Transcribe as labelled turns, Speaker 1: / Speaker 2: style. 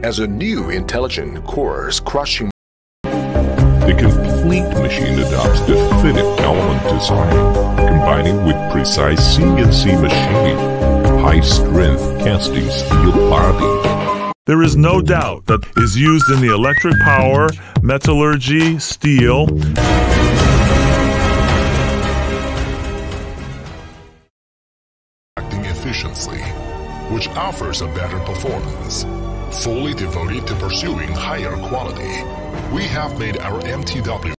Speaker 1: as a new intelligent coarse crushing.
Speaker 2: The complete machine adopts definitive element design, combining with precise CNC machining, high-strength casting steel body.
Speaker 3: There is no doubt that is used in the electric power, metallurgy, steel,
Speaker 4: acting efficiently, which offers a better performance. Fully devoted to pursuing higher quality, we have made our MTW